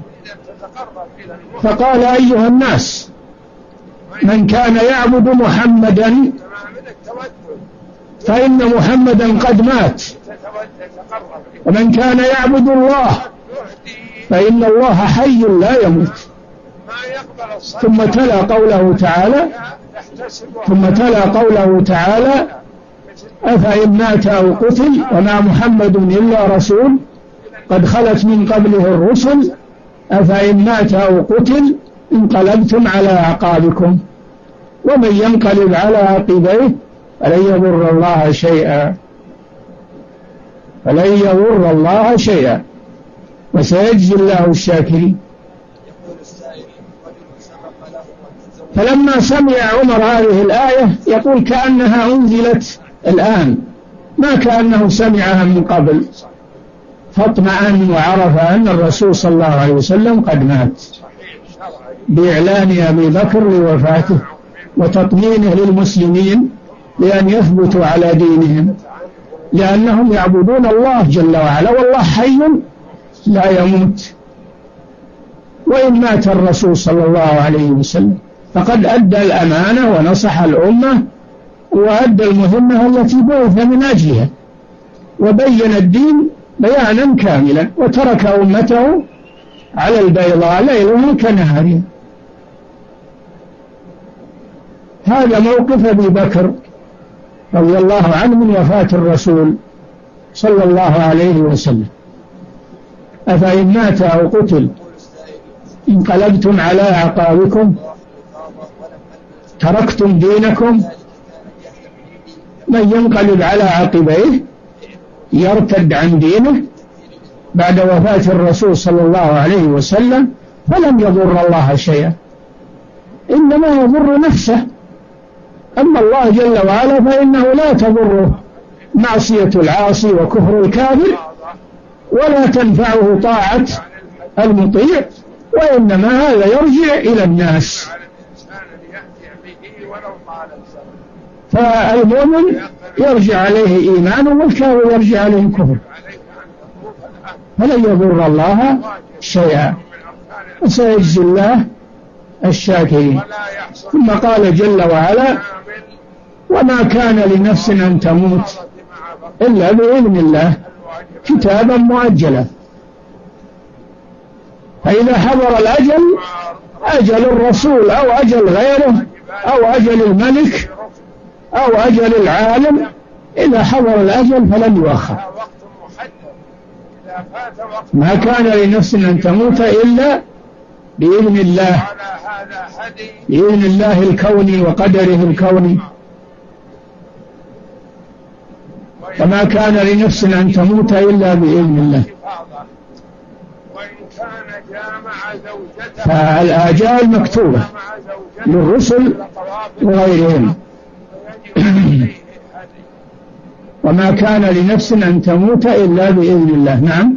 فقال أيها الناس، من كان يعبد محمدا فإن محمدا قد مات، ومن كان يعبد الله فإن الله حي لا يموت. ثم تلا قوله تعالى ثم تلا قوله تعالى أفإن مات أو قتل وما محمد إلا رسول قد خلت من قبله الرسل أفإن مات أو قتل انقلبتم على أعقابكم ومن ينقلب على عقبيه فلن يضر الله شيئا فلن يضر الله شيئا وسيجزي الله الشاكرين. فلما سمع عمر هذه الآية يقول كأنها أنزلت الآن، ما كأنه سمعها من قبل، فاطمأن وعرف أن الرسول صلى الله عليه وسلم قد مات بإعلان أبي بكر لوفاته وتطمينه للمسلمين لأن يثبتوا على دينهم، لأنهم يعبدون الله جل وعلا، والله حي لا يموت. وإن مات الرسول صلى الله عليه وسلم فقد أدى الأمانة ونصح الأمة وأدى المهمة التي بعث من أجلها، وبين الدين بيانا كاملا، وترك أمته على البيضاء ليلها كنهارها. هذا موقف أبي بكر رضي الله عنه من وفاة الرسول صلى الله عليه وسلم. أفإن مات أو قتل انقلبتم على أعقابكم تركتم دينكم. من ينقلب على عقبيه يرتد عن دينه بعد وفاة الرسول صلى الله عليه وسلم فلن يضر الله شيئا، إنما يضر نفسه. أما الله جل وعلا فإنه لا تضره معصية العاصي وكفر الكافر، ولا تنفعه طاعة المطيع، وإنما هذا يرجع إلى الناس. فالمؤمن يرجع عليه إيمانه والكافر يرجع عليه كفر، فلن يضر الله شيئا وسيجزي الله الشاكرين. ثم قال جل وعلا وما كان لنفس أن تموت إلا بإذن الله كتابا مؤجلا. فإذا حضر الأجل، أجل الرسول أو أجل غيره أو أجل الملك أو أجل العالم، إذا حضر الأجل فلن يؤخر. ما كان لنفس أن تموت إلا بإذن الله، بإذن الله الكوني وقدره الكوني. وما كان لنفس أن تموت إلا بإذن الله. فالآجال مكتوبة للرسل وغيرهم. وما كان لنفس أن تموت إلا بإذن الله. نعم،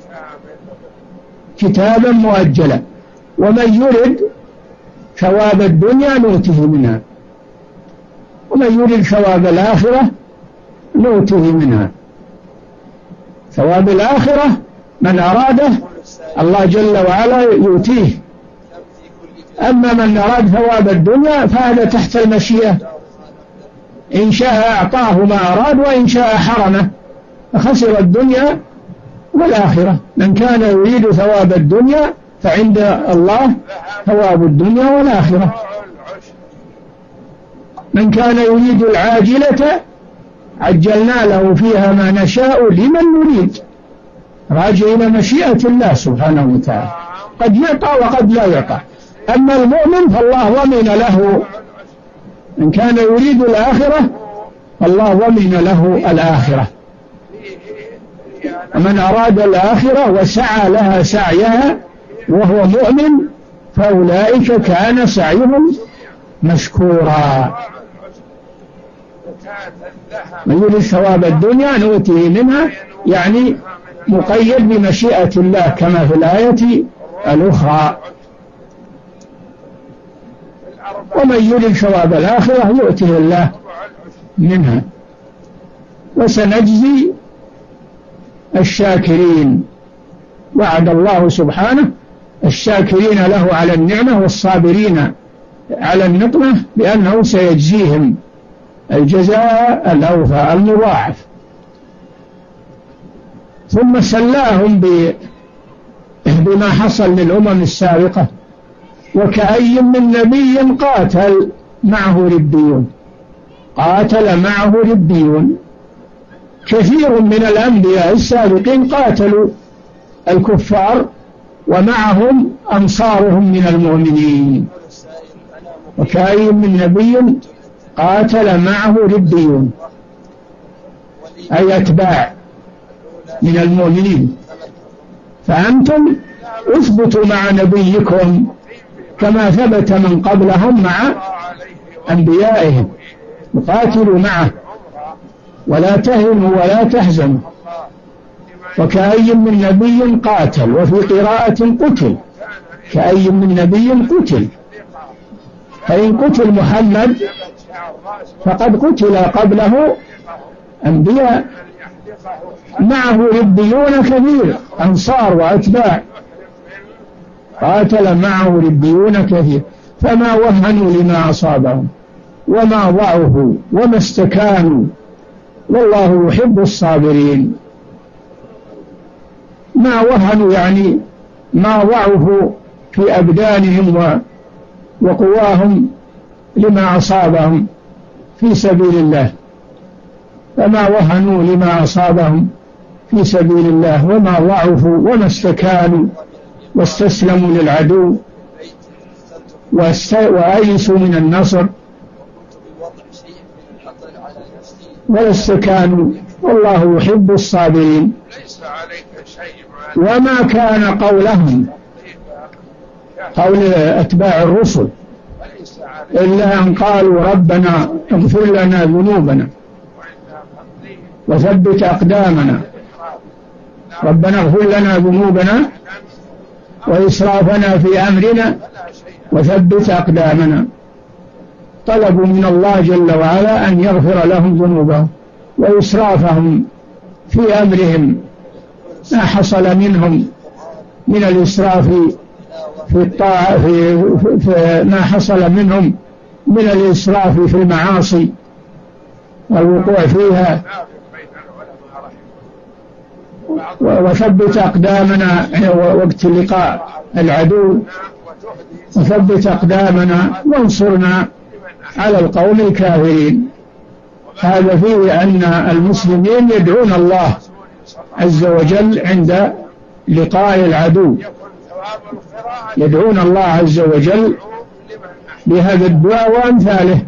كتابا مؤجلا. ومن يرد ثواب الدنيا نؤته منها، ومن يرد ثواب الآخرة نؤته منها. ثواب الآخرة من أراده الله جل وعلا يؤتيه، أما من أراد ثواب الدنيا فهذا تحت المشيئة، إن شاء أعطاه ما أراد وإن شاء حرمه، فخسر الدنيا والآخرة. من كان يريد ثواب الدنيا فعند الله ثواب الدنيا والآخرة. من كان يريد العاجلة عجلنا له فيها ما نشاء لمن نريد، راجع إلى مشيئة الله سبحانه وتعالى، قد يعطى وقد لا يعطى. أما المؤمن فالله ضمن له، من كان يريد الآخرة الله ضمن له الآخرة. ومن أراد الآخرة وسعى لها سعيها وهو مؤمن فأولئك كان سعيهم مشكورا. من يريد ثواب الدنيا نؤتيه منها، يعني مقيد بمشيئة الله كما في الآية الأخرى. ومن يريد ثواب الآخرة يؤتيه الله منها. وسنجزي الشاكرين، وعد الله سبحانه الشاكرين له على النعمة والصابرين على النقمة بأنه سيجزيهم الجزاء الأوفى المضاعف. ثم سلاهم بما حصل للأمم السابقة، وكأي من نبي قاتل معه ربيون قاتل معه ربيون كثير من الأنبياء السابقين قاتلوا الكفار ومعهم أنصارهم من المؤمنين. وكأي من نبي قاتل معه ربيون أي أتباع من المؤمنين. فأنتم اثبتوا مع نبيكم كما ثبت من قبلهم مع أنبيائهم، وقاتلوا معه ولا تهنوا ولا تحزنوا. وكأي من نبي قاتل، وفي قراءة قتل، كأي من نبي قتل. فإن قتل محمد فقد قتل قبله أنبياء معه ربيون كثير أنصار وأتباع، قاتل معه ربيون كثير فما وهنوا لما أصابهم وما ضعفوا وما استكانوا، والله يحب الصابرين. ما وهنوا يعني ما ضعفوا في أبدانهم وقواهم لما أصابهم في سبيل الله، فما وهنوا لما أصابهم في سبيل الله وما ضعفوا وما استكانوا واستسلموا للعدو وأيسوا من النصر ولا استكانوا، والله يحب الصابرين. وما كان قولهم قول أتباع الرسل إلا أن قالوا ربنا اغفر لنا ذنوبنا وثبت أقدامنا، ربنا اغفر لنا ذنوبنا وإسرافنا في أمرنا وثبت أقدامنا. طلبوا من الله جل وعلا أن يغفر لهم ذنوبهم وإسرافهم في أمرهم، ما حصل منهم من الإسراف في الطاعة في, في, في ما حصل منهم من الإسراف في المعاصي والوقوع فيها. وثبت أقدامنا وقت لقاء العدو، وثبت أقدامنا وانصرنا على القوم الكافرين. هذا فيه أن المسلمين يدعون الله عز وجل عند لقاء العدو، يدعون الله عز وجل بهذا الدعاء وأمثاله،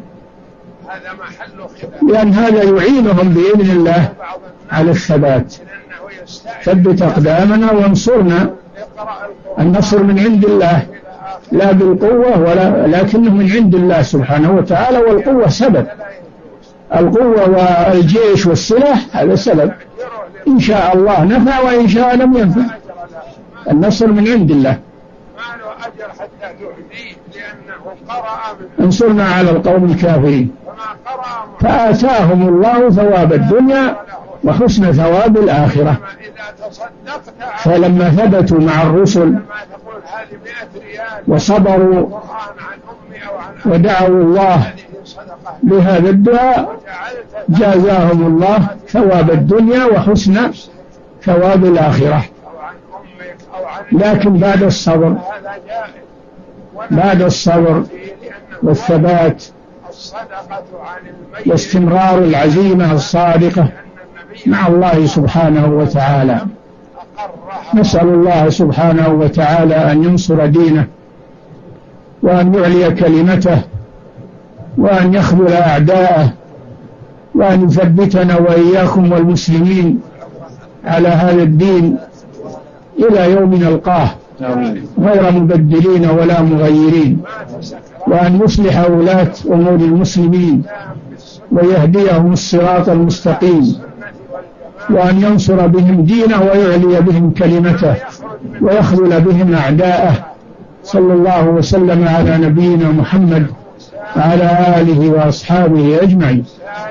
لأن هذا يعينهم بإذن الله على الثبات. ثبت أقدامنا وانصرنا. النصر من عند الله لا بالقوة ولا، لكنه من عند الله سبحانه وتعالى، والقوة سبب. القوة والجيش والسلاح هذا سبب، إن شاء الله نفع وإن شاء لم ينفع. النصر من عند الله. انصرنا على القوم الكافرين فآتاهم الله ثواب الدنيا وحسن ثواب الآخرة. فلما ثبتوا مع الرسل وصبروا ودعوا الله بهذا الدعاء جازاهم الله ثواب الدنيا وحسن ثواب الآخرة. لكن بعد الصبر بعد الصبر والثبات واستمرار العزيمة الصادقة مع الله سبحانه وتعالى. نسأل الله سبحانه وتعالى أن ينصر دينه وأن يعلي كلمته وأن يخذل أعداءه وأن يثبتنا وإياكم والمسلمين على هذا الدين إلى يوم نلقاه غير مبدلين ولا مغيرين، وأن يصلح ولاة أمور المسلمين ويهديهم الصراط المستقيم، وأن ينصر بهم دينه ويعلي بهم كلمته ويخذل بهم أعداءه. صلى الله وسلم على نبينا محمد وعلى آله وأصحابه أجمعين.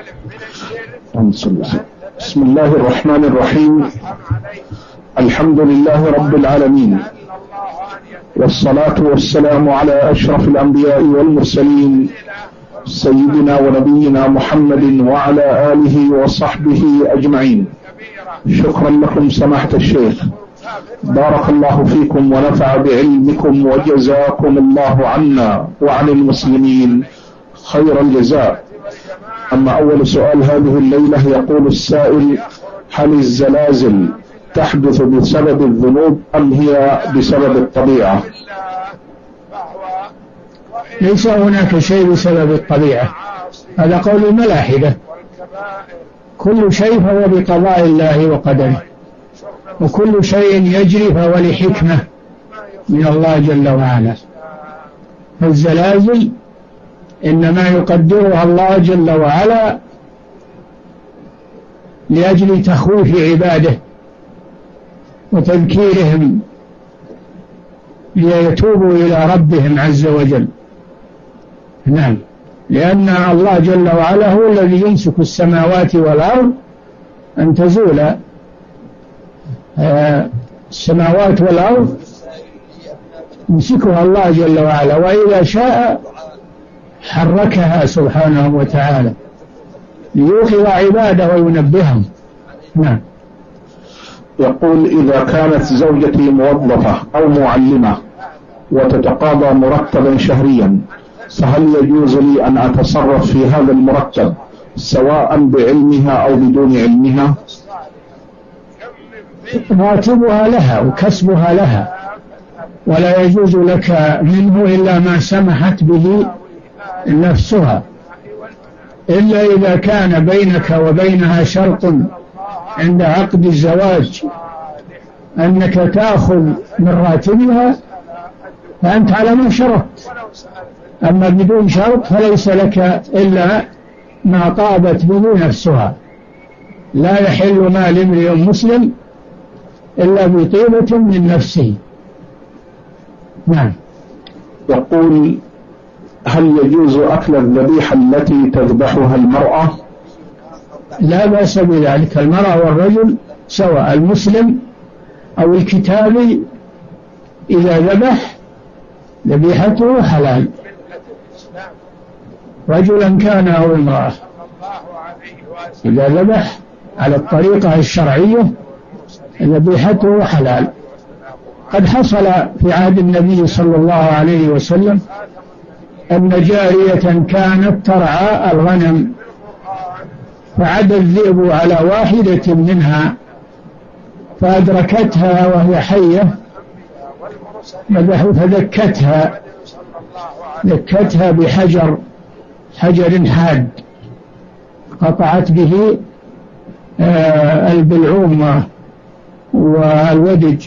بسم الله الرحمن الرحيم. الحمد لله رب العالمين، والصلاة والسلام على أشرف الأنبياء والمرسلين سيدنا ونبينا محمد وعلى آله وصحبه أجمعين. شكرا لكم سماحة الشيخ، بارك الله فيكم ونفع بعلمكم، وجزاكم الله عنا وعن المسلمين خير الجزاء. أما أول سؤال هذه الليلة، يقول السائل: هل الزلازل تحدث بسبب الذنوب أم هي بسبب الطبيعة؟
ليس هناك شيء بسبب الطبيعة، هذا قول الملاحدة. كل شيء فهو بقضاء الله وقدره، وكل شيء يجري فهو لحكمة من الله جل وعلا. فالزلازل إنما يقدرها الله جل وعلا لأجل تخويف عباده وتذكيرهم ليتوبوا إلى ربهم عز وجل. نعم، لأن الله جل وعلا هو الذي يمسك السماوات والأرض أن تزولا. آه السماوات والأرض يمسكها الله جل وعلا، وإذا شاء حركها سبحانه وتعالى ليوقظ عباده وينبههم. نعم.
يقول: إذا كانت زوجتي موظفة أو معلمة وتتقاضى مرتبا شهريا، فهل يجوز لي أن أتصرف في هذا المرتب سواء بعلمها أو بدون علمها؟
راتبها لها وكسبها لها، ولا يجوز لك منه إلا ما سمحت به نفسها، إلا إذا كان بينك وبينها شرط عند عقد الزواج أنك تأخذ من راتبها فأنت على ما شرطت. أما بدون شرط فليس لك إلا ما طابت به نفسها. لا يحل مال امرئ مسلم إلا بطيبة من نفسه. نعم.
يقول: هل يجوز أكل الذبيحة التي تذبحها المرأة؟
لا بأس بذلك، المرأة والرجل سواء، المسلم أو الكتابي إذا ذبح ذبيحته حلال، رجلا كان أو امرأة، إذا ذبح على الطريقة الشرعية ذبيحته حلال. قد حصل في عهد النبي صلى الله عليه وسلم أن جارية كانت ترعى الغنم، فعدى الذئب على واحدة منها فأدركتها وهي حية فذكتها ذكتها بحجر حجر حاد، قطعت به البلعوم والودج،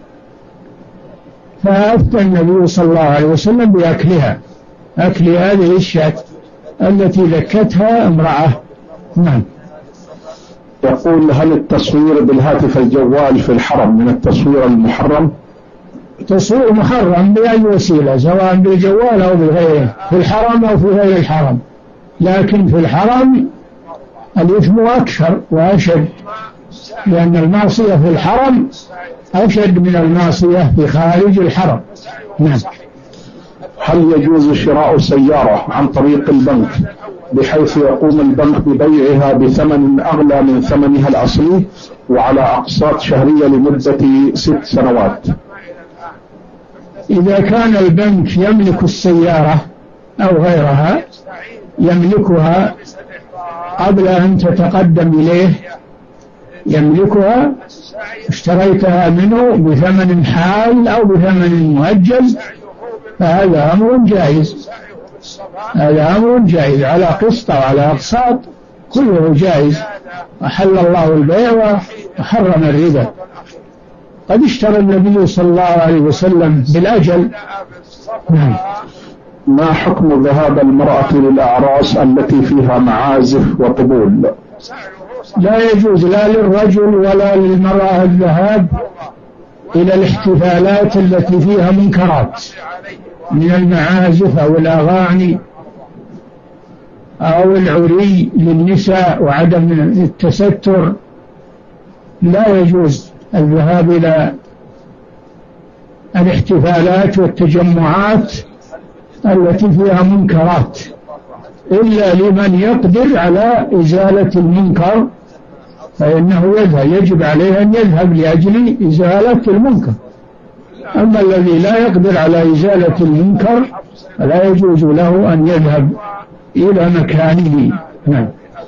فأفتى النبي صلى الله عليه وسلم بأكلها، أكل هذه الشاة التي ذكتها امرأة. نعم.
يقول: هل التصوير بالهاتف الجوال في الحرم من التصوير المحرم؟
تصوير محرم بأي وسيلة، سواء بالجوال أو بغيره، في الحرم أو في غير الحرم، لكن في الحرم الإثم أكثر وأشد، لأن المعصية في الحرم أشد من المعصية في خارج الحرم. نعم.
هل يجوز شراء سيارة عن طريق البنك بحيث يقوم البنك ببيعها بثمن أغلى من ثمنها الأصلي وعلى أقساط شهرية لمدة ست سنوات؟
إذا كان البنك يملك السيارة أو غيرها يملكها قبل أن تتقدم إليه، يملكها، اشتريتها منه بثمن حال أو بثمن مؤجل، فهذا أمر جائز، هذا أمر جائز على قسط أو على أقساط كله جائز. أحل الله البيع وحرم الربا. قد اشترى النبي صلى الله عليه وسلم بالأجل.
نعم. ما حكم ذهاب المرأة للأعراس التي فيها معازف وطبول؟
لا يجوز لا للرجل ولا للمرأة الذهاب إلى الاحتفالات التي فيها منكرات من المعازف أو الأغاني أو العري للنساء وعدم التستر. لا يجوز الذهاب إلى الاحتفالات والتجمعات التي فيها منكرات إلا لمن يقدر على إزالة المنكر، فإنه يذهب، يجب عليه أن يذهب لأجل إزالة المنكر. أما الذي لا يقدر على إزالة المنكر فلا يجوز له أن يذهب إلى مكانه. نعم.